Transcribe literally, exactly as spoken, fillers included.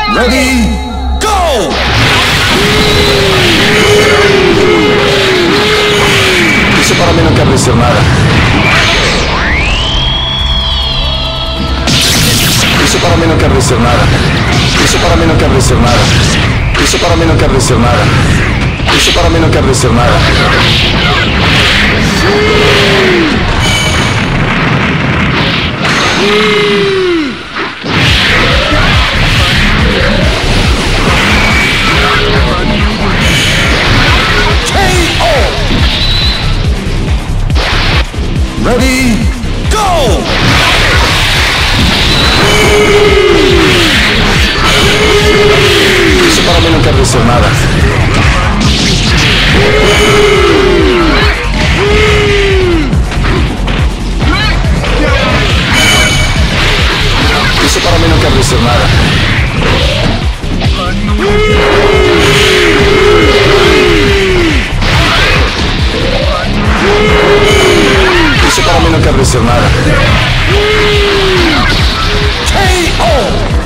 Ready, go! Eso para mí no quiere decir nada. Eso para mí no quiere decir nada. Eso para mí no quiere decir nada. Eso para mí no quiere decir nada. Eso para mí no quiere decir nada. Ready, go! Eso para mí no quiere decir nada. Eso para mí no quiere decir nada. Eso para mí no quiere decir nada. K O